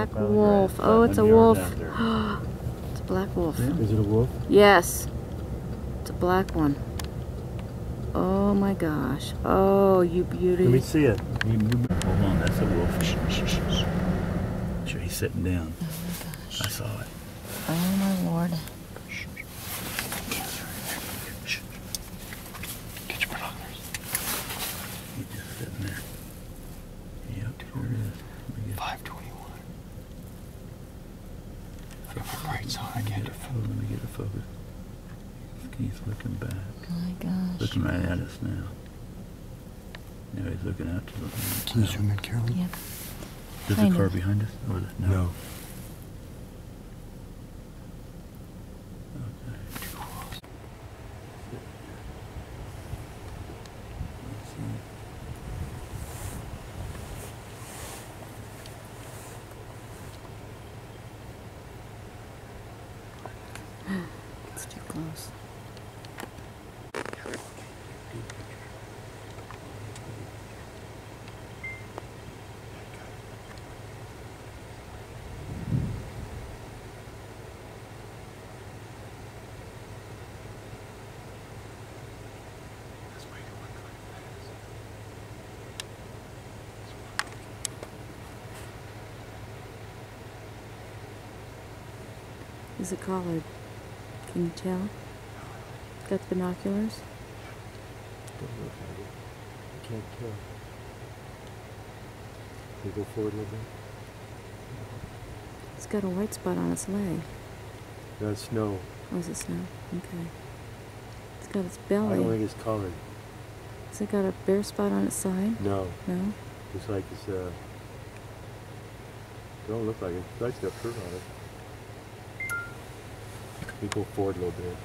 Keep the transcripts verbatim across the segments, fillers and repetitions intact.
black wolf. Oh, it's a wolf. It's a black wolf. Yeah. Is it a wolf? Yes. It's a black one. Oh my gosh. Oh, you beauty. Let me see it. Hold on, that's a wolf. Sure, he's sitting down. Oh my gosh. I saw it. Oh my Lord. Get your binoculars. He's just sitting there. Yep, sure is. five twenty-one. I got my brights on. I can't get a focus. Let me get a focus. He's looking back. Oh my gosh. Looking right at us now. Now he's looking out to the... Can you zoom in, Carolyn? Yep. Is Kind the car of. behind us? Or the, no. No. Okay. Too close. Let's see. It's too close. Is it collared? Can you tell? Got the binoculars? Don't look at it. I can't tell. Can you go forward a little bit? It's got a white spot on its leg. That's snow. Oh, is it snow? Okay. It's got its I belly. don't think it's colored. Has it got a bare spot on its side? No. No? It's like it's, uh... don't look like it. It's like got fur on it. You go forward a little bit.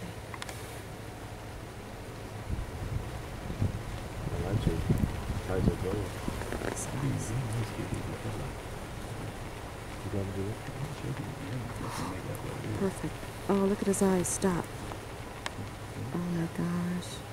Well, that's it. Tides are going. That's nice. You gotta do it? Perfect. Oh, look at his eyes. Stop. Oh my gosh.